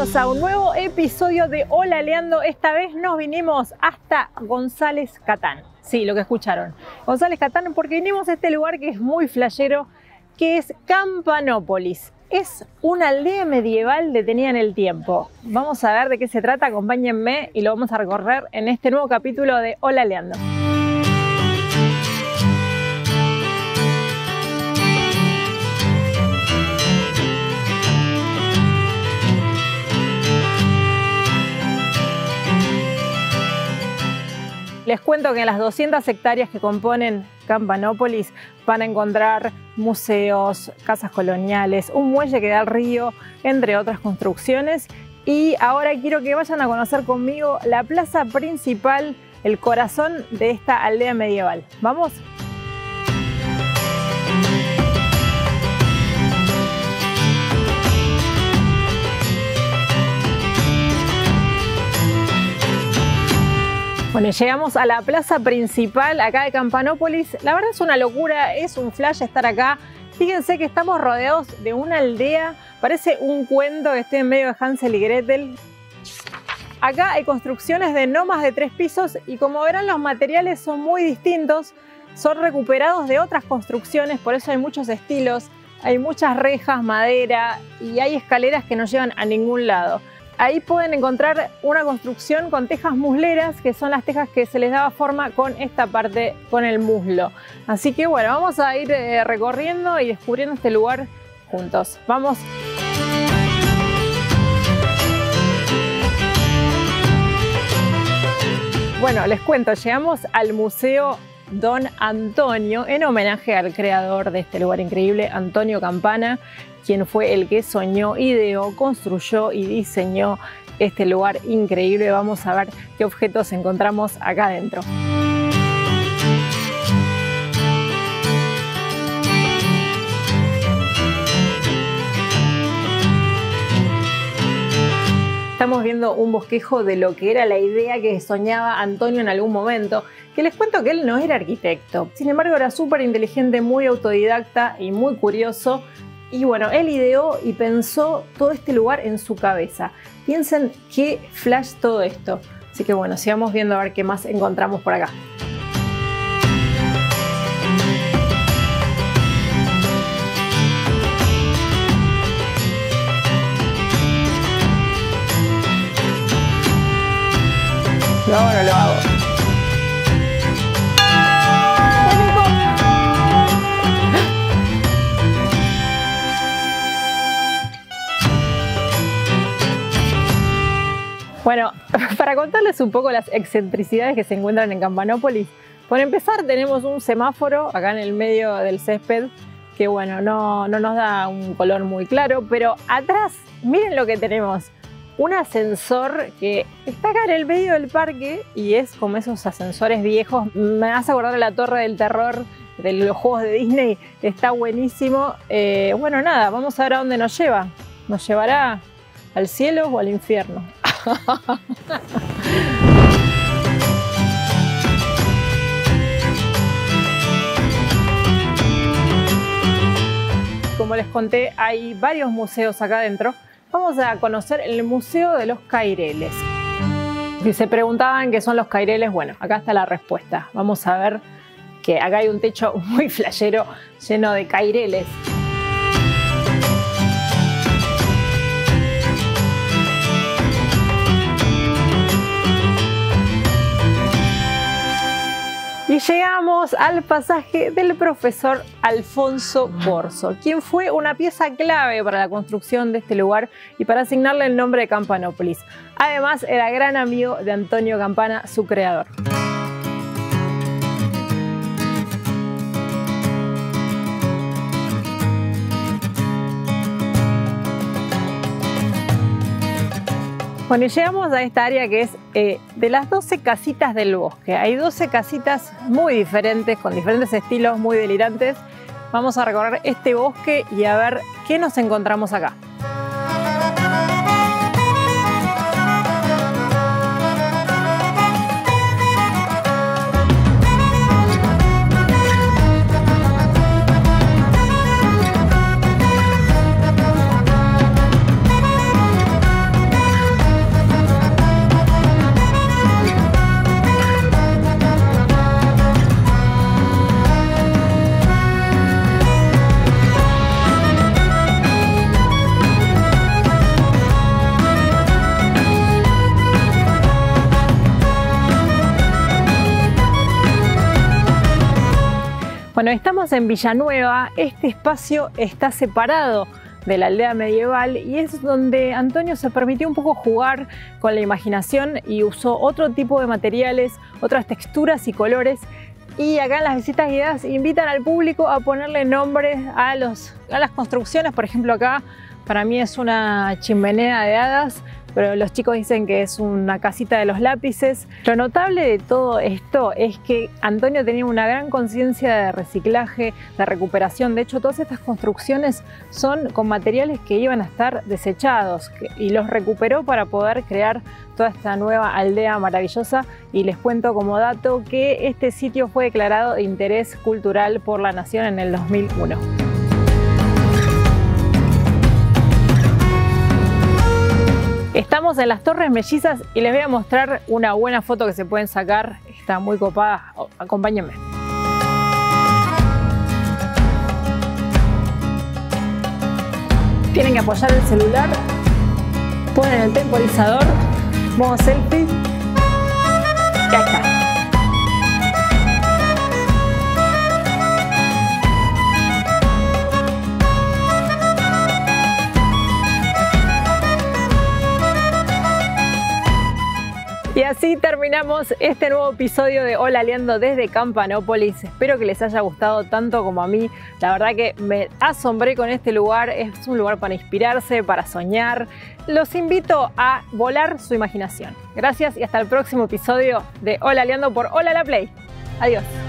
bienvenidos a un nuevo episodio de Hola Leando. Esta vez nos vinimos hasta González Catán. Sí, lo que escucharon. González Catán, porque vinimos a este lugar que es muy flashero, que es Campanópolis. Es una aldea medieval detenida en el tiempo. Vamos a ver de qué se trata, acompáñenme y lo vamos a recorrer en este nuevo capítulo de Hola Leando. Les cuento que en las 200 hectáreas que componen Campanópolis van a encontrar museos, casas coloniales, un muelle que da al río, entre otras construcciones. Y ahora quiero que vayan a conocer conmigo la plaza principal, el corazón de esta aldea medieval. ¿Vamos? Bueno, llegamos a la plaza principal acá de Campanópolis. La verdad es una locura, es un flash estar acá. Fíjense que estamos rodeados de una aldea, parece un cuento que esté en medio de Hansel y Gretel. Acá hay construcciones de no más de 3 pisos y como verán los materiales son muy distintos, son recuperados de otras construcciones, por eso hay muchos estilos, hay muchas rejas, madera y hay escaleras que no llevan a ningún lado. Ahí pueden encontrar una construcción con tejas musleras, que son las tejas que se les daba forma con esta parte, con el muslo. Así que bueno, vamos a ir recorriendo y descubriendo este lugar juntos. ¡Vamos! Bueno, les cuento, llegamos al Museo Don Antonio en homenaje al creador de este lugar increíble, Antonio Campana, quien fue el que soñó, ideó, construyó y diseñó este lugar increíble. Vamos a ver qué objetos encontramos acá adentro. Estamos viendo un bosquejo de lo que era la idea que soñaba Antonio en algún momento, que les cuento que él no era arquitecto. Sin embargo, era súper inteligente, muy autodidacta y muy curioso. Y bueno, él ideó y pensó todo este lugar en su cabeza. Piensen qué flash todo esto. Así que bueno, sigamos viendo a ver qué más encontramos por acá. No lo hago. Bueno, para contarles un poco las excentricidades que se encuentran en Campanópolis, por empezar tenemos un semáforo acá en el medio del césped que bueno, no nos da un color muy claro, pero atrás miren lo que tenemos. Un ascensor que está acá en el medio del parque y es como esos ascensores viejos. Me hace acordar de la Torre del Terror de los juegos de Disney. Está buenísimo. Bueno, nada, vamos a ver a dónde nos lleva. ¿Nos llevará al cielo o al infierno? Como les conté, hay varios museos acá adentro. Vamos a conocer el Museo de los Caireles. Si se preguntaban qué son los caireles, bueno, acá está la respuesta. Vamos a ver que acá hay un techo muy flashero lleno de caireles. Y llegamos al pasaje del profesor Alfonso Corso, quien fue una pieza clave para la construcción de este lugar y para asignarle el nombre de Campanópolis. Además, era gran amigo de Antonio Campana, su creador. Bueno, y llegamos a esta área que es de las 12 casitas del bosque. Hay 12 casitas muy diferentes, con diferentes estilos muy delirantes. Vamos a recorrer este bosque y a ver qué nos encontramos acá. Bueno, estamos en Villanueva. Este espacio está separado de la aldea medieval y es donde Antonio se permitió un poco jugar con la imaginación y usó otro tipo de materiales, otras texturas y colores. Y acá en las visitas guiadas invitan al público a ponerle nombres a las construcciones. Por ejemplo, acá para mí es una chimenea de hadas, pero los chicos dicen que es una casita de los lápices. Lo notable de todo esto es que Antonio tenía una gran conciencia de reciclaje, de recuperación. De hecho, todas estas construcciones son con materiales que iban a estar desechados y los recuperó para poder crear toda esta nueva aldea maravillosa. Y les cuento como dato que este sitio fue declarado de interés cultural por la Nación en el 2001. Estamos en las Torres Mellizas y les voy a mostrar una buena foto que se pueden sacar. Está muy copada. Acompáñenme. Tienen que apoyar el celular, ponen el temporizador, modo selfie y ahí está. Y así terminamos este nuevo episodio de Hola Leando desde Campanópolis. Espero que les haya gustado tanto como a mí. La verdad que me asombré con este lugar. Es un lugar para inspirarse, para soñar. Los invito a volar su imaginación. Gracias y hasta el próximo episodio de Hola Leando por Hola La Play. Adiós.